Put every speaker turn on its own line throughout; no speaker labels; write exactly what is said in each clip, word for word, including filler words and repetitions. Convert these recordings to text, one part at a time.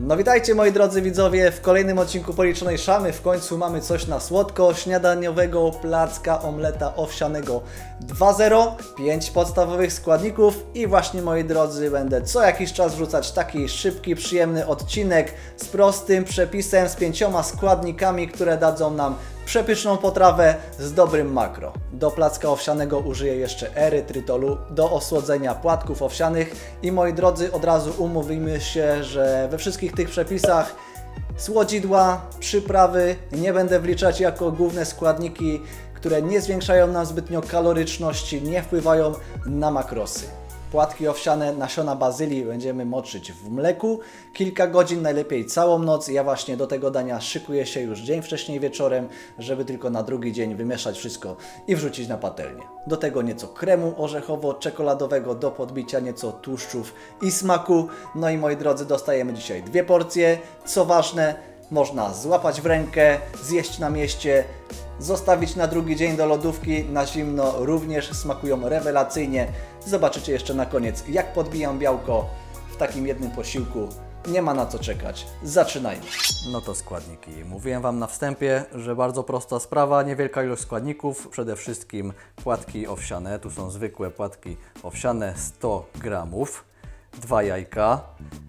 No witajcie moi drodzy widzowie, w kolejnym odcinku Policzonej Szamy. W końcu mamy coś na słodko, śniadaniowego placka omleta owsianego dwa zero, pięć podstawowych składników i właśnie moi drodzy będę co jakiś czas wrzucać taki szybki, przyjemny odcinek z prostym przepisem, z pięcioma składnikami, które dadzą nam przepyszną potrawę z dobrym makro. Do placka owsianego użyję jeszcze erytrytolu do osłodzenia płatków owsianych i moi drodzy, od razu umówimy się, że we wszystkich tych przepisach słodzidła, przyprawy nie będę wliczać jako główne składniki, które nie zwiększają nam zbytnio kaloryczności, nie wpływają na makrosy. Płatki owsiane, nasiona bazylii będziemy moczyć w mleku kilka godzin, najlepiej całą noc. Ja właśnie do tego dania szykuję się już dzień wcześniej wieczorem, żeby tylko na drugi dzień wymieszać wszystko i wrzucić na patelnię. Do tego nieco kremu orzechowo-czekoladowego do podbicia, nieco tłuszczów i smaku. No i moi drodzy, dostajemy dzisiaj dwie porcje. Co ważne, można złapać w rękę, zjeść na mieście, zostawić na drugi dzień do lodówki na zimno, również smakują rewelacyjnie. Zobaczycie jeszcze na koniec, jak podbijam białko w takim jednym posiłku. Nie ma na co czekać. Zaczynajmy. No to składniki. Mówiłem Wam na wstępie, że bardzo prosta sprawa, niewielka ilość składników. Przede wszystkim płatki owsiane. Tu są zwykłe płatki owsiane, sto gramów. Dwa jajka.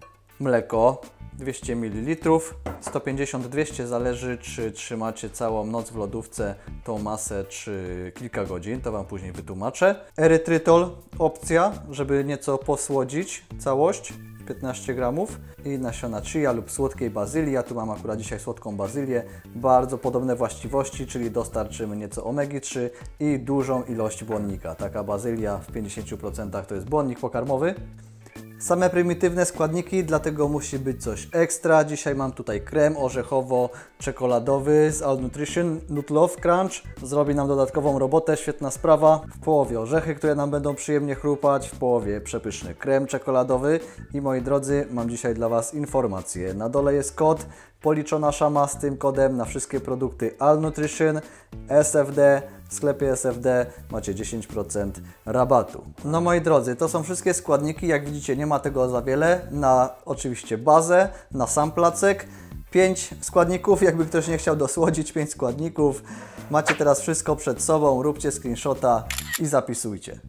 Mleko dwieście mililitrów, sto pięćdziesiąt do dwustu, zależy czy trzymacie całą noc w lodówce tą masę, czy kilka godzin, to Wam później wytłumaczę. Erytrytol, opcja, żeby nieco posłodzić całość, piętnaście gramów i nasiona chia lub słodkiej bazylii. Ja tu mam akurat dzisiaj słodką bazylię, bardzo podobne właściwości, czyli dostarczymy nieco omegi trzy i dużą ilość błonnika. Taka bazylia w pięćdziesięciu procentach to jest błonnik pokarmowy. Same prymitywne składniki, dlatego musi być coś ekstra. Dzisiaj mam tutaj krem orzechowo-czekoladowy z All Nutrition Nut Love Crunch. Zrobi nam dodatkową robotę, świetna sprawa. W połowie orzechy, które nam będą przyjemnie chrupać, w połowie przepyszny krem czekoladowy. I moi drodzy, mam dzisiaj dla Was informację. Na dole jest kod Policzona Szama, z tym kodem na wszystkie produkty All Nutrition, S F D. W sklepie S F D macie dziesięć procent rabatu. No moi drodzy, to są wszystkie składniki, jak widzicie nie ma tego za wiele, na oczywiście bazę, na sam placek. pięć składników, jakby ktoś nie chciał dosłodzić, pięć składników. Macie teraz wszystko przed sobą, róbcie screenshota i zapisujcie.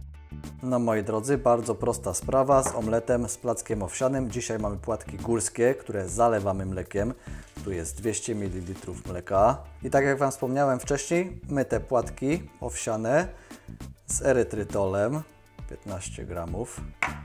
No moi drodzy, bardzo prosta sprawa z omletem, z plackiem owsianym. Dzisiaj mamy płatki górskie, które zalewamy mlekiem. Tu jest dwieście mililitrów mleka. I tak jak Wam wspomniałem wcześniej, my te płatki owsiane z erytrytolem, piętnaście gramów,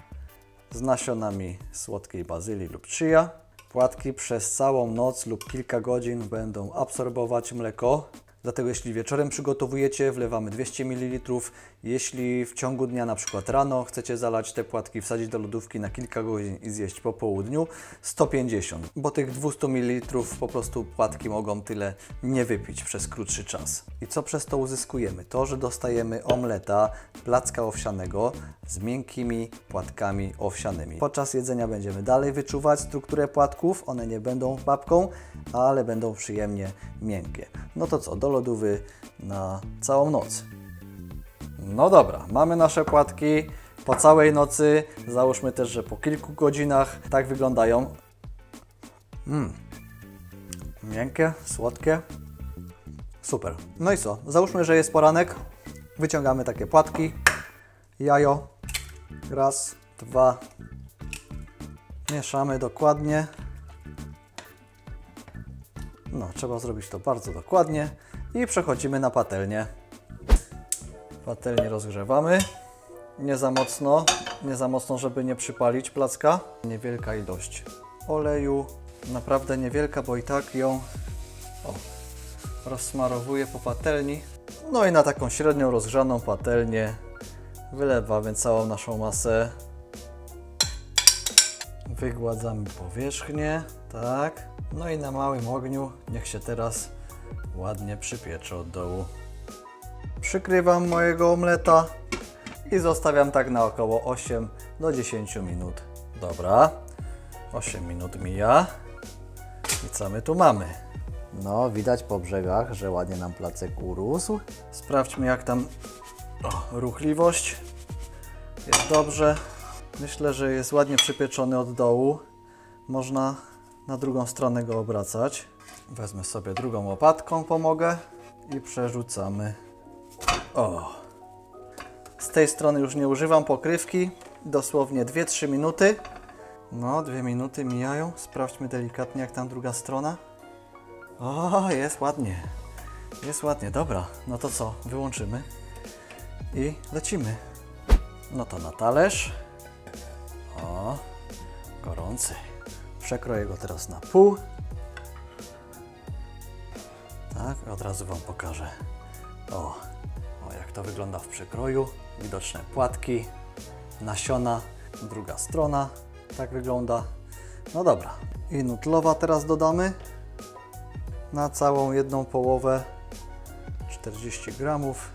z nasionami słodkiej bazylii lub chia. Płatki przez całą noc lub kilka godzin będą absorbować mleko. Dlatego jeśli wieczorem przygotowujecie, wlewamy dwieście mililitrów. Jeśli w ciągu dnia, na przykład rano, chcecie zalać te płatki, wsadzić do lodówki na kilka godzin i zjeść po południu, sto pięćdziesiąt. Bo tych dwieście mililitrów po prostu płatki mogą tyle nie wypić przez krótszy czas. I co przez to uzyskujemy? To, że dostajemy omleta, placka owsianego z miękkimi płatkami owsianymi. Podczas jedzenia będziemy dalej wyczuwać strukturę płatków. One nie będą babką, ale będą przyjemnie miękkie. No to co? Do lodówy na całą noc. No dobra, mamy nasze płatki po całej nocy. Załóżmy też, że po kilku godzinach tak wyglądają. Mm. Miękkie, słodkie. Super. No i co? Załóżmy, że jest poranek. Wyciągamy takie płatki. Jajo. Raz, dwa. Mieszamy dokładnie. No, trzeba zrobić to bardzo dokładnie i przechodzimy na patelnię. Patelnię rozgrzewamy. Nie za mocno, nie za mocno, żeby nie przypalić placka. Niewielka ilość oleju, naprawdę niewielka, bo i tak ją o, rozsmarowuję po patelni. No i na taką średnią rozgrzaną patelnię wylewamy całą naszą masę. Wygładzamy powierzchnię, tak. No i na małym ogniu niech się teraz ładnie przypiecze od dołu. Przykrywam mojego omleta i zostawiam tak na około osiem do dziesięciu minut. Dobra, osiem minut mija. I co my tu mamy? No, widać po brzegach, że ładnie nam placek urósł. Sprawdźmy, jak tam o, ruchliwość. Jest dobrze. Myślę, że jest ładnie przypieczony od dołu. Można na drugą stronę go obracać. Wezmę sobie drugą łopatką, pomogę i przerzucamy. O! Z tej strony już nie używam pokrywki, dosłownie dwie trzy minuty. No, dwie minuty mijają. Sprawdźmy delikatnie, jak tam druga strona. O, jest ładnie. Jest ładnie, dobra. No to co? Wyłączymy i lecimy. No to na talerz. O, gorący. Przekroję go teraz na pół. Tak, od razu Wam pokażę. O, o, jak to wygląda w przekroju. Widoczne płatki, nasiona, druga strona. Tak wygląda. No dobra. I nutlowa teraz dodamy na całą jedną połowę. czterdzieści gramów.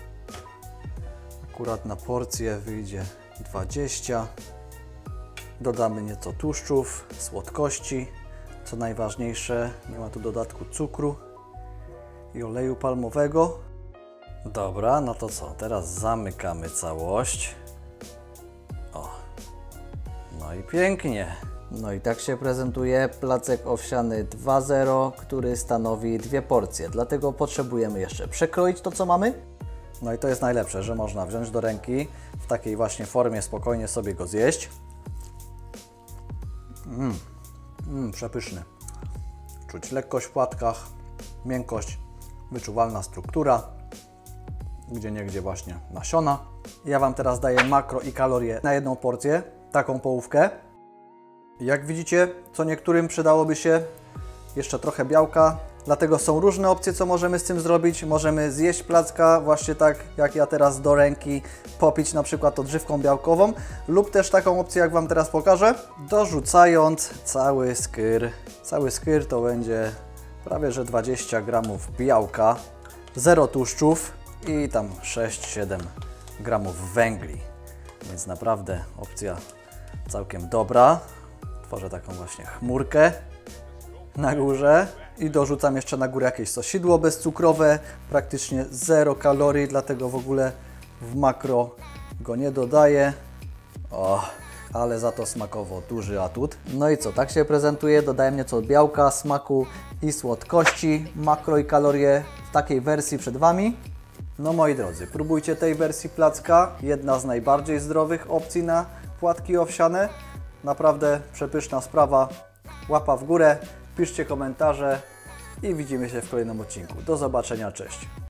Akurat na porcję wyjdzie dwadzieścia. Dodamy nieco tłuszczów, słodkości. Co najważniejsze, nie ma tu dodatku cukru i oleju palmowego. Dobra, no to co? Teraz zamykamy całość. O. No i pięknie. No i tak się prezentuje placek owsiany dwa zero, który stanowi dwie porcje. Dlatego potrzebujemy jeszcze przekroić to, co mamy. No i to jest najlepsze, że można wziąć do ręki w takiej właśnie formie, spokojnie sobie go zjeść. Mmm, mm, przepyszny. Czuć lekkość w płatkach, miękkość, wyczuwalna struktura, gdzieniegdzie właśnie nasiona. Ja Wam teraz daję makro i kalorie na jedną porcję, taką połówkę. Jak widzicie, co niektórym przydałoby się jeszcze trochę białka, dlatego są różne opcje, co możemy z tym zrobić. Możemy zjeść placka właśnie tak, jak ja teraz do ręki, popić na przykład odżywką białkową, lub też taką opcję, jak Wam teraz pokażę, dorzucając cały skyr. Cały skyr to będzie prawie że dwadzieścia gramów białka, zero tłuszczów i tam sześć siedem gramów węgli. Więc naprawdę opcja całkiem dobra. Tworzę taką właśnie chmurkę na górze i dorzucam jeszcze na górę jakieś sosidło bezcukrowe, praktycznie zero kalorii, dlatego w ogóle w makro go nie dodaję. O, ale za to smakowo duży atut. No i co, tak się prezentuje, dodałem nieco białka, smaku i słodkości. Makro i kalorie w takiej wersji przed Wami. No moi drodzy, próbujcie tej wersji placka, jedna z najbardziej zdrowych opcji na płatki owsiane. Naprawdę przepyszna sprawa. Łapa w górę, piszcie komentarze i widzimy się w kolejnym odcinku. Do zobaczenia, cześć!